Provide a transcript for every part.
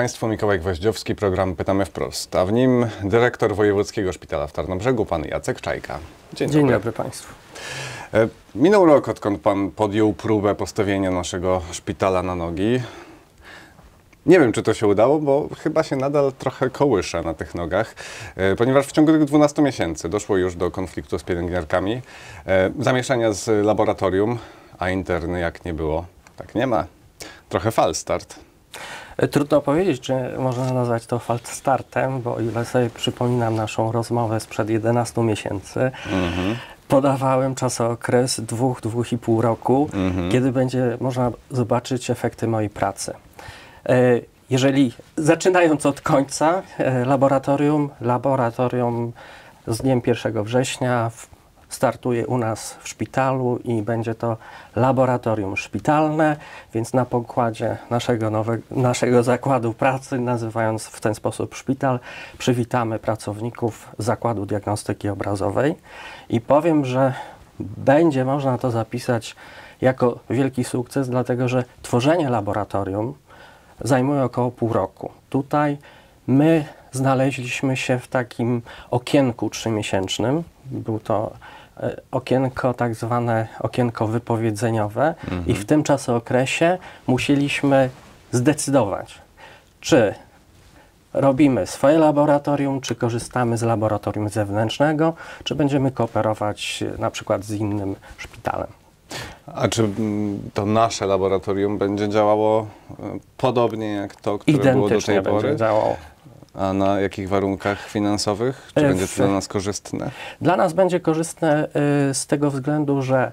Państwu, Mikołaj Gwoździowski, program Pytamy Wprost, a w nim dyrektor Wojewódzkiego Szpitala w Tarnobrzegu, pan Jacek Czajka. Dzień dobry Państwu. Minął rok, odkąd pan podjął próbę postawienia naszego szpitala na nogi. Nie wiem, czy to się udało, bo chyba się nadal trochę kołysze na tych nogach, ponieważ w ciągu tych 12 miesięcy doszło już do konfliktu z pielęgniarkami, zamieszania z laboratorium, a interny jak nie było, tak nie ma. Trochę fal start. Trudno powiedzieć, czy można nazwać to falt startem, bo o ile sobie przypominam naszą rozmowę sprzed 11 miesięcy, podawałem czasokres 2–2,5 roku, kiedy będzie można zobaczyć efekty mojej pracy. Jeżeli zaczynając od końca, laboratorium z dniem 1 września startuje u nas w szpitalu i będzie to laboratorium szpitalne, więc na pokładzie naszego zakładu pracy, nazywając w ten sposób szpital, przywitamy pracowników Zakładu Diagnostyki Obrazowej i powiem, że będzie można to zapisać jako wielki sukces, dlatego że tworzenie laboratorium zajmuje około pół roku. Tutaj my znaleźliśmy się w takim okienku 3-miesięcznym. Był to okienko, tak zwane okienko wypowiedzeniowe i w tym czasookresie musieliśmy zdecydować, czy robimy swoje laboratorium, czy korzystamy z laboratorium zewnętrznego, czy będziemy kooperować na przykład z innym szpitalem. A czy to nasze laboratorium będzie działało podobnie jak to, które było do tej pory? Będzie działało. A na jakich warunkach finansowych? Czy będzie to dla nas korzystne? Dla nas będzie korzystne z tego względu, że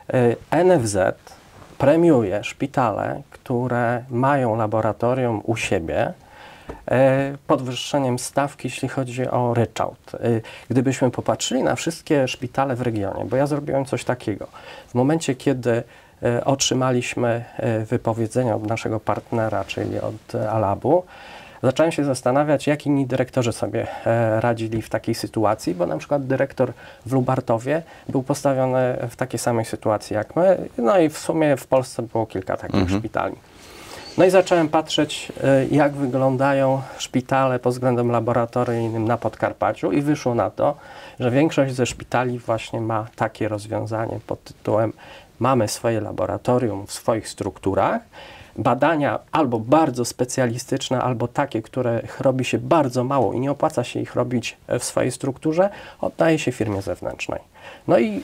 NFZ premiuje szpitale, które mają laboratorium u siebie, podwyższeniem stawki, jeśli chodzi o ryczałt. Gdybyśmy popatrzyli na wszystkie szpitale w regionie, bo ja zrobiłem coś takiego. W momencie, kiedy otrzymaliśmy wypowiedzenie od naszego partnera, czyli od Alabu, zacząłem się zastanawiać, jak inni dyrektorzy sobie radzili w takiej sytuacji, bo na przykład dyrektor w Lubartowie był postawiony w takiej samej sytuacji jak my, no i w sumie w Polsce było kilka takich szpitali. No i zacząłem patrzeć, jak wyglądają szpitale pod względem laboratoryjnym na Podkarpaciu i wyszło na to, że większość ze szpitali właśnie ma takie rozwiązanie pod tytułem mamy swoje laboratorium w swoich strukturach, badania albo bardzo specjalistyczne, albo takie, których robi się bardzo mało i nie opłaca się ich robić w swojej strukturze, oddaje się firmie zewnętrznej. No i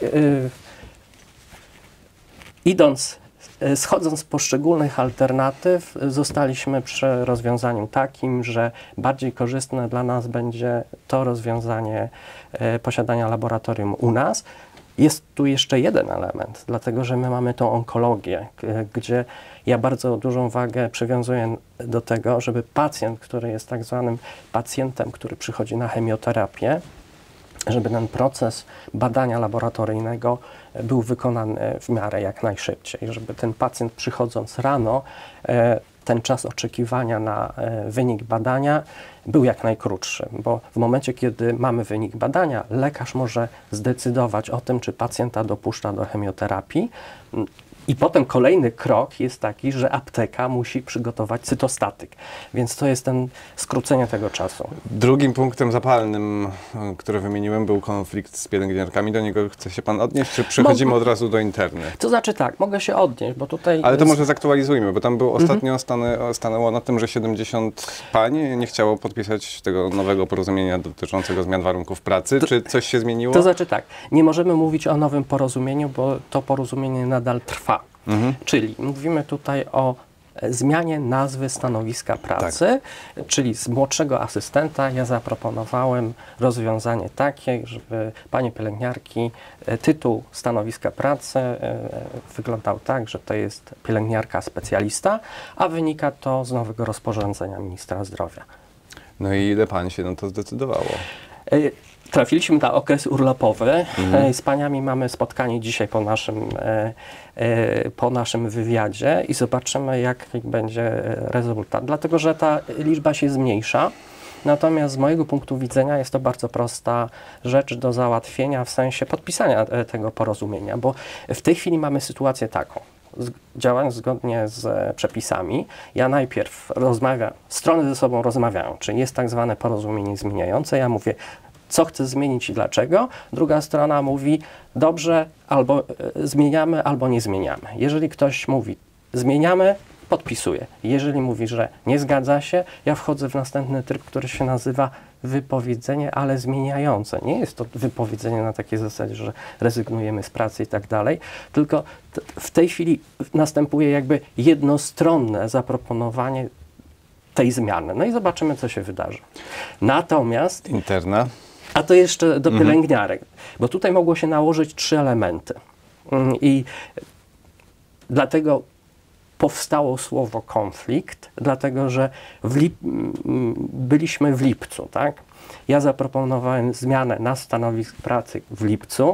schodząc z poszczególnych alternatyw, zostaliśmy przy rozwiązaniu takim, że bardziej korzystne dla nas będzie to rozwiązanie posiadania laboratorium u nas. Jest tu jeszcze jeden element, dlatego że my mamy tą onkologię, gdzie ja bardzo dużą wagę przywiązuję do tego, żeby pacjent, który jest tak zwanym pacjentem, który przychodzi na chemioterapię, żeby ten proces badania laboratoryjnego był wykonany w miarę jak najszybciej, żeby ten pacjent przychodząc rano, ten czas oczekiwania na wynik badania był jak najkrótszy, bo w momencie, kiedy mamy wynik badania, lekarz może zdecydować o tym, czy pacjenta dopuszcza do chemioterapii. I potem kolejny krok jest taki, że apteka musi przygotować cytostatyk. Więc to jest skrócenie tego czasu. Drugim punktem zapalnym, który wymieniłem, był konflikt z pielęgniarkami. Do niego chce się pan odnieść, czy przechodzimy od razu do interny? To znaczy tak, mogę się odnieść, bo tutaj... Ale to może zaktualizujmy, bo tam było ostatnio stanęło na tym, że 70 pań nie chciało podpisać tego nowego porozumienia dotyczącego zmian warunków pracy. Czy coś się zmieniło? To znaczy tak, nie możemy mówić o nowym porozumieniu, bo to porozumienie nadal trwa. Czyli mówimy tutaj o zmianie nazwy stanowiska pracy, czyli z młodszego asystenta ja zaproponowałem rozwiązanie takie, żeby panie pielęgniarki, tytuł stanowiska pracy wyglądał tak, że to jest pielęgniarka specjalista, a wynika to z nowego rozporządzenia ministra zdrowia. No i ile pań się na to zdecydowało? Trafiliśmy na okres urlopowy. Z paniami mamy spotkanie dzisiaj po naszym wywiadzie i zobaczymy, jaki będzie rezultat. Dlatego, że ta liczba się zmniejsza. Natomiast z mojego punktu widzenia jest to bardzo prosta rzecz do załatwienia w sensie podpisania tego porozumienia, bo w tej chwili mamy sytuację taką. działając zgodnie z przepisami, ja najpierw rozmawiam, strony ze sobą rozmawiają, czyli jest tak zwane porozumienie zmieniające, ja mówię, co chcę zmienić i dlaczego, druga strona mówi, dobrze, albo zmieniamy, albo nie zmieniamy. Jeżeli ktoś mówi, zmieniamy, podpisuję. Jeżeli mówi, że nie zgadza się, ja wchodzę w następny tryb, który się nazywa wypowiedzenie, ale zmieniające. Nie jest to wypowiedzenie na takiej zasadzie, że rezygnujemy z pracy i tak dalej, tylko w tej chwili następuje jakby jednostronne zaproponowanie tej zmiany. No i zobaczymy, co się wydarzy. Natomiast... Interna. A to jeszcze do pielęgniarek, bo tutaj mogło się nałożyć 3 elementy. I dlatego powstało słowo konflikt, dlatego że byliśmy w lipcu, tak? Ja zaproponowałem zmianę na stanowisk pracy w lipcu.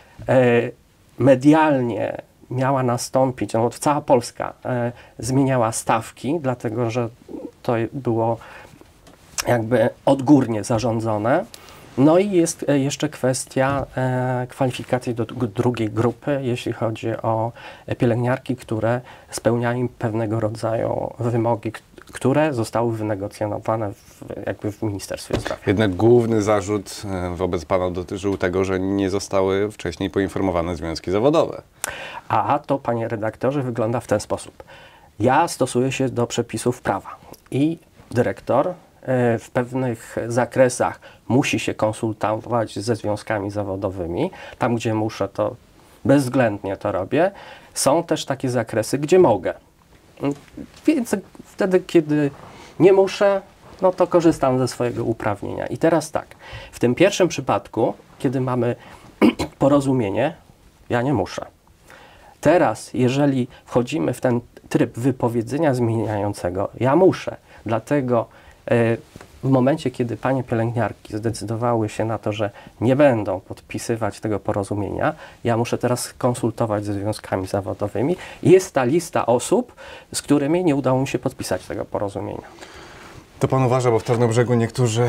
Medialnie miała nastąpić, no cała Polska zmieniała stawki, dlatego że to było jakby odgórnie zarządzone. No i jest jeszcze kwestia kwalifikacji do drugiej grupy, jeśli chodzi o pielęgniarki, które spełniają pewnego rodzaju wymogi, które zostały wynegocjonowane jakby w Ministerstwie Zdrowia. Jednak główny zarzut wobec pana dotyczył tego, że nie zostały wcześniej poinformowane związki zawodowe. A to, panie redaktorze, wygląda w ten sposób. Ja stosuję się do przepisów prawa i dyrektor w pewnych zakresach musi się konsultować ze związkami zawodowymi. Tam, gdzie muszę, to bezwzględnie to robię. Są też takie zakresy, gdzie mogę. Więc wtedy, kiedy nie muszę, no to korzystam ze swojego uprawnienia. I teraz tak, w tym pierwszym przypadku, kiedy mamy porozumienie, ja nie muszę. Teraz, jeżeli wchodzimy w ten tryb wypowiedzenia zmieniającego, ja muszę. Dlatego w momencie, kiedy panie pielęgniarki zdecydowały się na to, że nie będą podpisywać tego porozumienia, ja muszę teraz konsultować ze związkami zawodowymi. Jest ta lista osób, z którymi nie udało mi się podpisać tego porozumienia. To pan uważa, bo w Tarnobrzegu niektórzy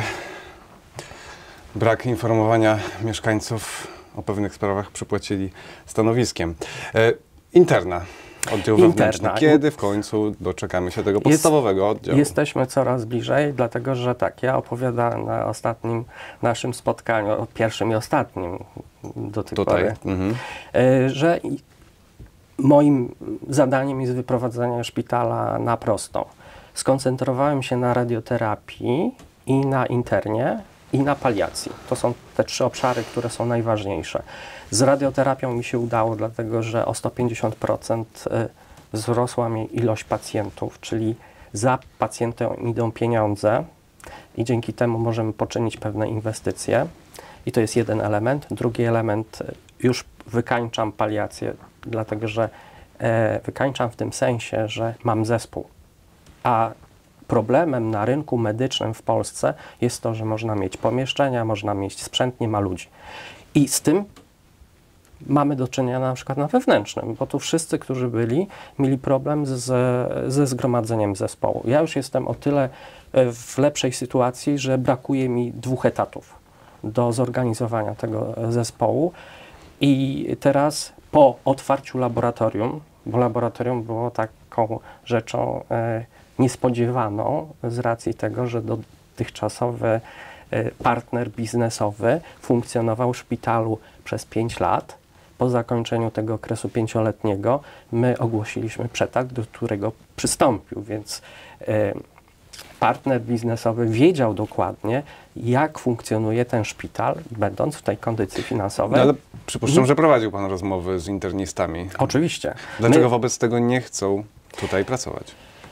brak informowania mieszkańców o pewnych sprawach przypłacili stanowiskiem. Interna. Oddział wewnętrzny. Kiedy w końcu doczekamy się tego podstawowego oddziału? Jesteśmy coraz bliżej, dlatego że tak, ja opowiadałem na ostatnim naszym spotkaniu, pierwszym i ostatnim do tej pory, że moim zadaniem jest wyprowadzenie szpitala na prostą. Skoncentrowałem się na radioterapii i na internie i na paliacji. To są te 3 obszary, które są najważniejsze. Z radioterapią mi się udało, dlatego że o 150% wzrosła mi ilość pacjentów, czyli za pacjentem idą pieniądze i dzięki temu możemy poczynić pewne inwestycje. I to jest jeden element. Drugi element, już wykańczam paliację, dlatego że wykańczam w tym sensie, że mam zespół. A problemem na rynku medycznym w Polsce jest to, że można mieć pomieszczenia, można mieć sprzęt, nie ma ludzi. I z tym mamy do czynienia na przykład na wewnętrznym, bo tu wszyscy, którzy mieli problem ze zgromadzeniem zespołu. Ja już jestem o tyle w lepszej sytuacji, że brakuje mi 2 etatów do zorganizowania tego zespołu i teraz po otwarciu laboratorium, bo laboratorium było taką rzeczą niespodziewaną z racji tego, że dotychczasowy partner biznesowy funkcjonował w szpitalu przez 5 lat. Po zakończeniu tego okresu 5-letniego my ogłosiliśmy przetarg, do którego przystąpił, więc partner biznesowy wiedział dokładnie, jak funkcjonuje ten szpital, będąc w tej kondycji finansowej. No ale przypuszczam, że prowadził pan rozmowy z internistami. Oczywiście. Dlaczego wobec tego nie chcą tutaj pracować?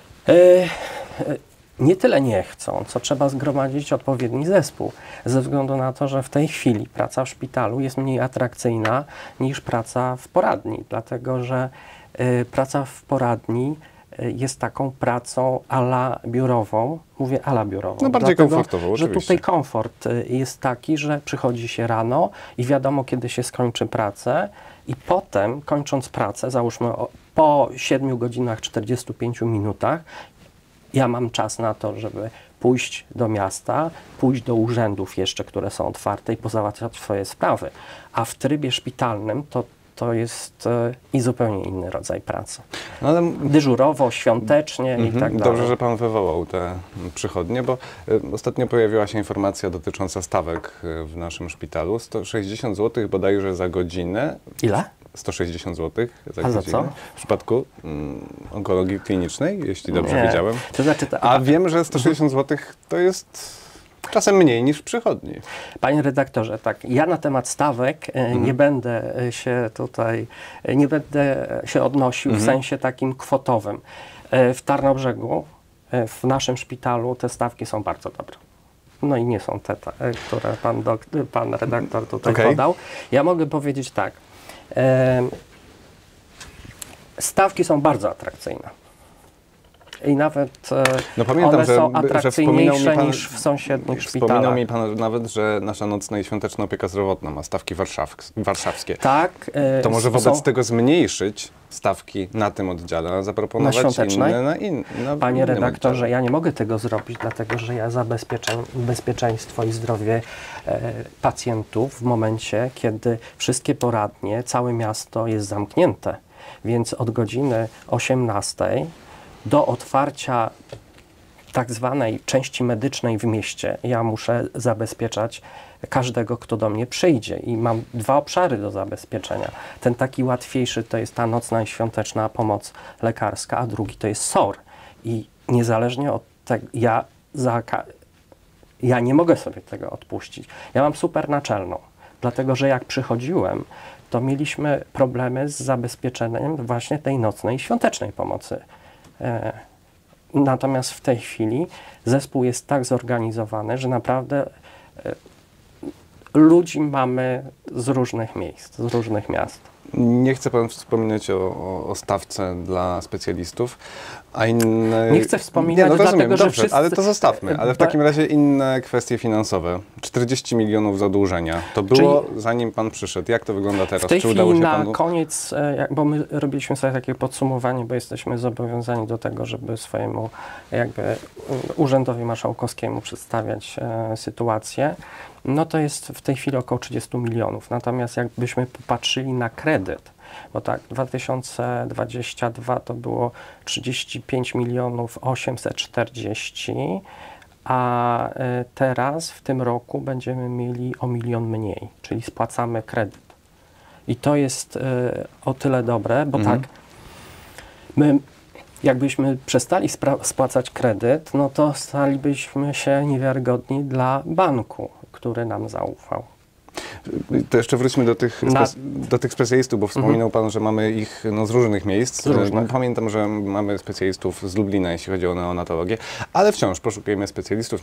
Nie tyle nie chcą, co trzeba zgromadzić odpowiedni zespół, ze względu na to, że w tej chwili praca w szpitalu jest mniej atrakcyjna niż praca w poradni, dlatego że praca w poradni jest taką pracą ala biurową, mówię ala biurową. No bardziej dlatego, komfortową, oczywiście. Że tutaj komfort jest taki, że przychodzi się rano i wiadomo, kiedy się skończy pracę i potem, kończąc pracę, załóżmy po 7 godzinach 45 minutach, ja mam czas na to, żeby pójść do miasta, pójść do urzędów jeszcze, które są otwarte i pozałatwiać swoje sprawy. A w trybie szpitalnym to to jest i zupełnie inny rodzaj pracy. No ale Dyżurowo, świątecznie i tak dalej. dobrze, że Pan wywołał te przychodnie, bo ostatnio pojawiła się informacja dotycząca stawek w naszym szpitalu. 160 zł bodajże za godzinę. Ile? 160 zł za A za godzinę. co? W przypadku onkologii klinicznej, jeśli dobrze Nie. wiedziałem. To znaczy, A wiem, że 160 zł to jest czasem mniej niż w przychodni. Panie redaktorze, tak, ja na temat stawek nie będę się tutaj, nie będę się odnosił w sensie takim kwotowym. W Tarnobrzegu, w naszym szpitalu te stawki są bardzo dobre. No i nie są te, które pan redaktor tutaj podał. Ja mogę powiedzieć tak, stawki są bardzo atrakcyjne. I nawet No pamiętam, one są że atrakcyjniejsze niż w sąsiednich szpitalach. Wspominał mi Pan nawet, że nasza nocna i świąteczna opieka zdrowotna ma stawki warszawskie. Tak. To może wobec tego zmniejszyć stawki na tym oddziale, a zaproponować świątecznej? inne na Panie innym redaktorze, oddziale. ja nie mogę tego zrobić, dlatego że ja zabezpieczam bezpieczeństwo i zdrowie pacjentów w momencie, kiedy wszystkie poradnie, całe miasto jest zamknięte. Więc od godziny 18 do otwarcia tak zwanej części medycznej w mieście ja muszę zabezpieczać każdego, kto do mnie przyjdzie i mam dwa obszary do zabezpieczenia. Ten taki łatwiejszy to jest ta nocna i świąteczna pomoc lekarska, a drugi to jest SOR. I niezależnie od tego, ja nie mogę sobie tego odpuścić. Ja mam super naczelną, dlatego że jak przychodziłem, to mieliśmy problemy z zabezpieczeniem właśnie tej nocnej i świątecznej pomocy. Natomiast w tej chwili zespół jest tak zorganizowany, że naprawdę ludzi mamy z różnych miejsc, z różnych miast. Nie chce Pan wspominać o stawce dla specjalistów, a inne... Nie chcę wspominać, no rozumiem, dlatego, że dobrze, wszyscy... ale to zostawmy. Ale w takim razie inne kwestie finansowe. 40 milionów zadłużenia. To było zanim Pan przyszedł. Jak to wygląda teraz? W tej Czy chwili udało się na Panu... koniec, bo my robiliśmy sobie takie podsumowanie, bo jesteśmy zobowiązani do tego, żeby swojemu jakby urzędowi marszałkowskiemu przedstawiać sytuację. No to jest w tej chwili około 30 milionów. Natomiast jakbyśmy popatrzyli na kredyt, bo tak, 2022 to było 35 milionów 840, a teraz w tym roku będziemy mieli o 1 milion mniej, czyli spłacamy kredyt. I to jest o tyle dobre, bo tak, my jakbyśmy przestali spłacać kredyt, no to stalibyśmy się niewiarygodni dla banku, który nam zaufał. To jeszcze wróćmy do tych specjalistów, bo wspominał Pan, że mamy ich z różnych miejsc. Pamiętam, że mamy specjalistów z Lublina, jeśli chodzi o neonatologię, ale wciąż poszukujemy specjalistów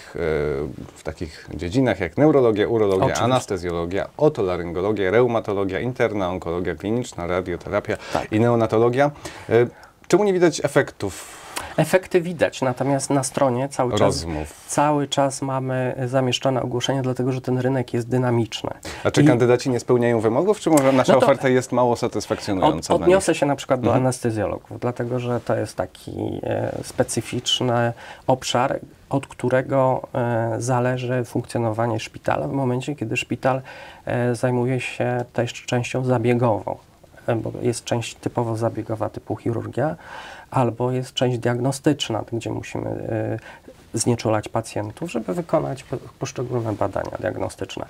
w takich dziedzinach jak neurologia, urologia, Oczywiście. anestezjologia, otolaryngologia, reumatologia, interna onkologia kliniczna, radioterapia i neonatologia. Czemu nie widać efektów? Efekty widać, natomiast na stronie cały czas mamy zamieszczone ogłoszenia, dlatego że ten rynek jest dynamiczny. A czy kandydaci nie spełniają wymogów, czy może nasza oferta jest mało satysfakcjonująca? Odniosę się na przykład do anestezjologów, dlatego że to jest taki specyficzny obszar, od którego zależy funkcjonowanie szpitala w momencie, kiedy szpital zajmuje się też częścią zabiegową, bo jest część typowo zabiegowa typu chirurgia, albo jest część diagnostyczna, gdzie musimy znieczulać pacjentów, żeby wykonać poszczególne badania diagnostyczne.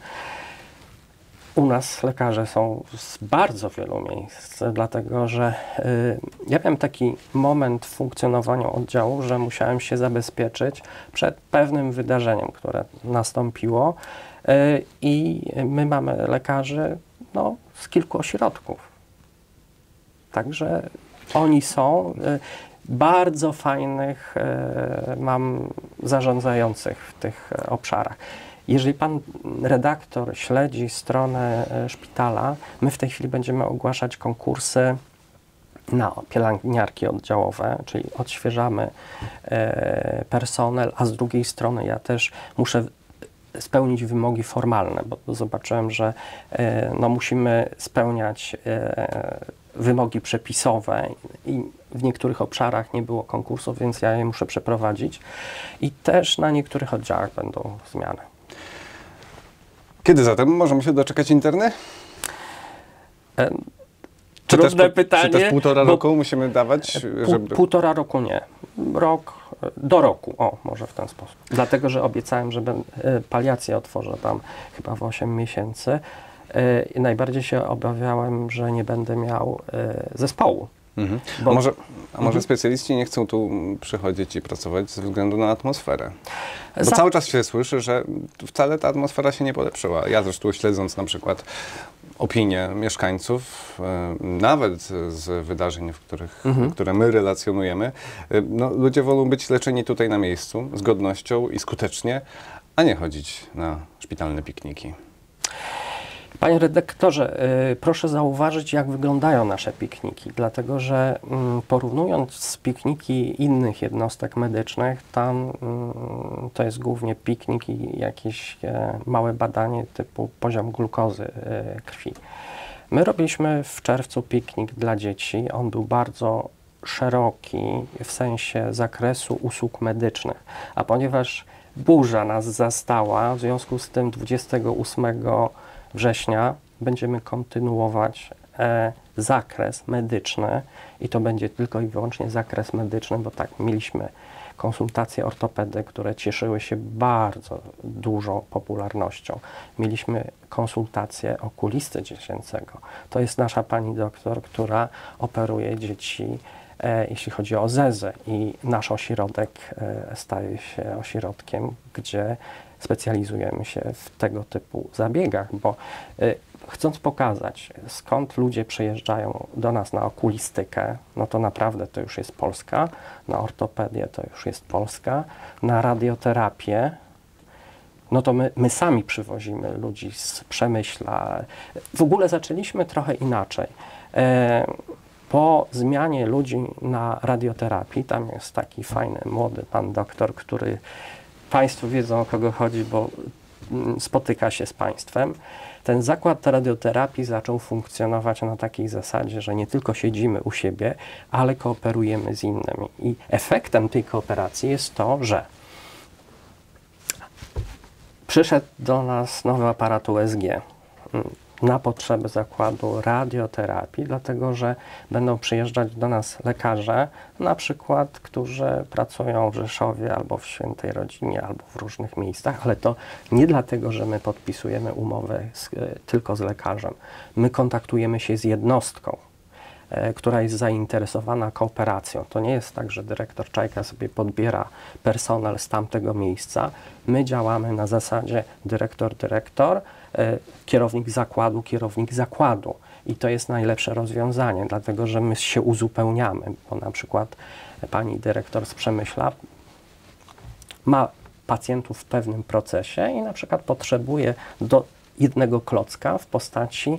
U nas lekarze są z bardzo wielu miejsc, dlatego że ja miałem taki moment w funkcjonowaniu oddziału, że musiałem się zabezpieczyć przed pewnym wydarzeniem, które nastąpiło i my mamy lekarzy z kilku ośrodków. Także oni są bardzo fajnych, mam zarządzających w tych obszarach. Jeżeli pan redaktor śledzi stronę szpitala, my w tej chwili będziemy ogłaszać konkursy na pielęgniarki oddziałowe, czyli odświeżamy personel, a z drugiej strony ja też muszę spełnić wymogi formalne, bo zobaczyłem, że musimy spełniać wymogi przepisowe i w niektórych obszarach nie było konkursów, więc ja je muszę przeprowadzić i też na niektórych oddziałach będą zmiany. Kiedy zatem możemy się doczekać interny? Trudne pytanie. Czy też półtora roku musimy dawać? Żeby... Półtora roku nie. Rok, do roku, o, może w ten sposób. Dlatego, że obiecałem, że paliację otworzę tam chyba w 8 miesięcy. I najbardziej się obawiałem, że nie będę miał zespołu. Mhm. Bo... A może specjaliści nie chcą tu przychodzić i pracować ze względu na atmosferę? Bo cały czas się słyszy, że wcale ta atmosfera się nie polepszyła. Ja zresztą śledząc na przykład opinie mieszkańców, nawet z wydarzeń, które my relacjonujemy, no, ludzie wolą być leczeni tutaj na miejscu, z godnością i skutecznie, a nie chodzić na szpitalne pikniki. Panie redaktorze, proszę zauważyć, jak wyglądają nasze pikniki, dlatego że porównując z pikniki innych jednostek medycznych, tam to jest głównie piknik i jakieś małe badanie typu poziom glukozy krwi. My robiliśmy w czerwcu piknik dla dzieci. On był bardzo szeroki w sensie zakresu usług medycznych, a ponieważ burza nas zastała, w związku z tym 28 września będziemy kontynuować zakres medyczny i to będzie tylko i wyłącznie zakres medyczny, bo tak, mieliśmy konsultacje ortopedy, które cieszyły się bardzo dużą popularnością. Mieliśmy konsultację okulisty dziecięcego. To jest nasza pani doktor, która operuje dzieci, jeśli chodzi o zezę, i nasz ośrodek staje się ośrodkiem, gdzie specjalizujemy się w tego typu zabiegach, bo chcąc pokazać, skąd ludzie przyjeżdżają do nas na okulistykę, no to naprawdę to już jest Polska, na ortopedię to już jest Polska, na radioterapię, no to my sami przywozimy ludzi z Przemyśla. W ogóle zaczęliśmy trochę inaczej. Po zmianie ludzi na radioterapii, tam jest taki fajny, młody pan doktor, który Państwo wiedzą, o kogo chodzi, bo spotyka się z Państwem. Ten zakład radioterapii zaczął funkcjonować na takiej zasadzie, że nie tylko siedzimy u siebie, ale kooperujemy z innymi. I efektem tej kooperacji jest to, że przyszedł do nas nowy aparat USG na potrzeby zakładu radioterapii, dlatego że będą przyjeżdżać do nas lekarze, na przykład, którzy pracują w Rzeszowie albo w Świętej Rodzinie, albo w różnych miejscach, ale to nie dlatego, że my podpisujemy umowę tylko z lekarzem. My kontaktujemy się z jednostką, która jest zainteresowana kooperacją. To nie jest tak, że dyrektor Czajka sobie podbiera personel z tamtego miejsca. My działamy na zasadzie dyrektor, kierownik zakładu. I to jest najlepsze rozwiązanie, dlatego że my się uzupełniamy, bo na przykład pani dyrektor z Przemyśla ma pacjentów w pewnym procesie i na przykład potrzebuje do jednego klocka w postaci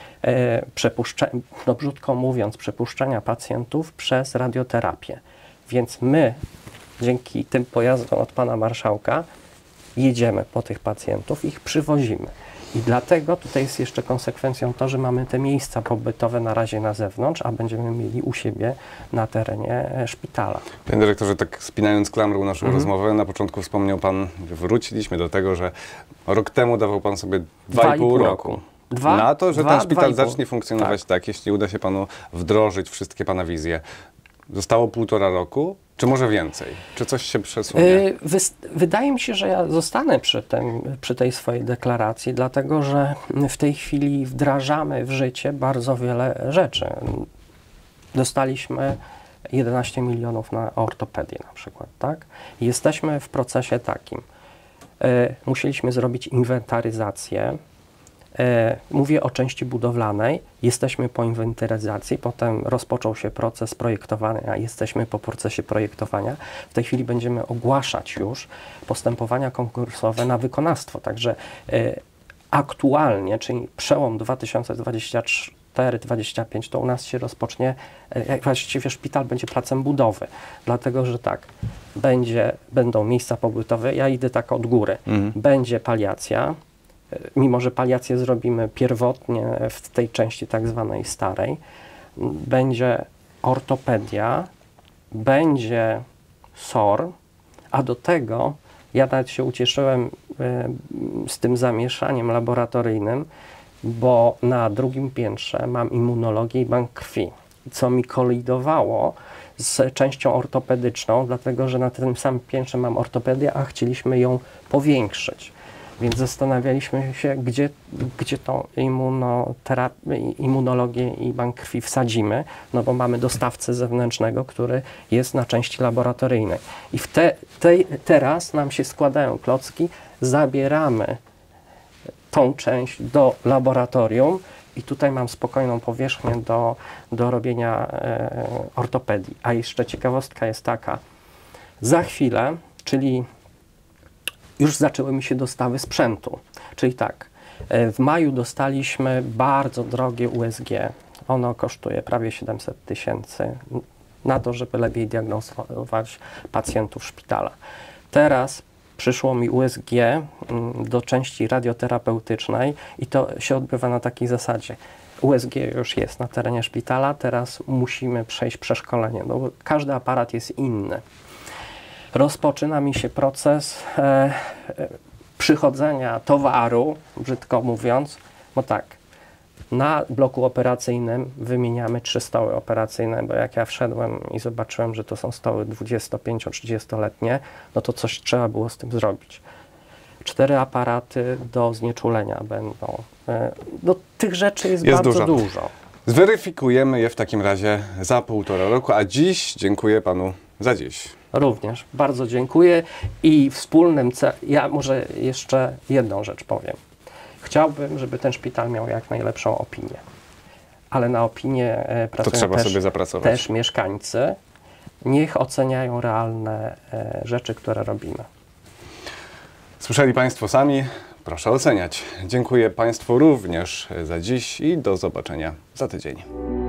no brzydko mówiąc, przepuszczenia pacjentów przez radioterapię. Więc my dzięki tym pojazdom od pana marszałka jedziemy po tych pacjentów i ich przywozimy. I dlatego tutaj jest jeszcze konsekwencją to, że mamy te miejsca pobytowe na razie na zewnątrz, a będziemy mieli u siebie na terenie szpitala. Panie dyrektorze, tak spinając klamrą naszą rozmowę, na początku wspomniał pan, wróciliśmy do tego, że rok temu dawał pan sobie 2,5 roku. Na to, że ten szpital zacznie funkcjonować tak, jeśli uda się panu wdrożyć wszystkie pana wizje. Zostało 1,5 roku, czy może więcej? Czy coś się przesunie? Wydaje mi się, że ja zostanę przy tej swojej deklaracji, dlatego że w tej chwili wdrażamy w życie bardzo wiele rzeczy. Dostaliśmy 11 milionów na ortopedię na przykład, tak? Jesteśmy w procesie takim. Musieliśmy zrobić inwentaryzację. Mówię o części budowlanej. Jesteśmy po inwentaryzacji, potem rozpoczął się proces projektowania, jesteśmy po procesie projektowania. W tej chwili będziemy ogłaszać już postępowania konkursowe na wykonawstwo. Także aktualnie, czyli przełom 2024-2025, to u nas się rozpocznie, właściwie szpital będzie placem budowy, dlatego że tak, będą miejsca pobytowe, ja idę tak od góry, będzie paliacja, mimo że paliację zrobimy pierwotnie w tej części tak zwanej starej, będzie ortopedia, będzie SOR, a do tego ja nawet się ucieszyłem z tym zamieszaniem laboratoryjnym. bo na drugim piętrze mam immunologię i bank krwi, co mi kolidowało z częścią ortopedyczną, dlatego że na tym samym piętrze mam ortopedię, a chcieliśmy ją powiększyć. Więc zastanawialiśmy się, gdzie tą immunologię i bank krwi wsadzimy, no bo mamy dostawcę zewnętrznego, który jest na części laboratoryjnej. I teraz nam się składają klocki, zabieramy tą część do laboratorium i tutaj mam spokojną powierzchnię do robienia ortopedii. A jeszcze ciekawostka jest taka, za chwilę, czyli już zaczęły mi się dostawy sprzętu. Czyli tak, w maju dostaliśmy bardzo drogie USG. Ono kosztuje prawie 700 000 na to, żeby lepiej diagnozować pacjentów szpitala. Teraz przyszło mi USG do części radioterapeutycznej i to się odbywa na takiej zasadzie. USG już jest na terenie szpitala, teraz musimy przejść przeszkolenie, no bo każdy aparat jest inny. Rozpoczyna mi się proces przychodzenia towaru, brzydko mówiąc, bo tak, na bloku operacyjnym wymieniamy 3 stoły operacyjne, bo jak ja wszedłem i zobaczyłem, że to są stoły 25-30-letnie, no to coś trzeba było z tym zrobić. 4 aparaty do znieczulenia będą. No, tych rzeczy jest bardzo dużo. Zweryfikujemy je w takim razie za 1,5 roku, a dziś dziękuję panu za dziś. Również bardzo dziękuję i wspólnym celem, ja może jeszcze jedną rzecz powiem. Chciałbym, żeby ten szpital miał jak najlepszą opinię, ale na opinię pracują też mieszkańcy. Niech oceniają realne rzeczy, które robimy. Słyszeli państwo sami, proszę oceniać. Dziękuję państwu również za dziś i do zobaczenia za tydzień.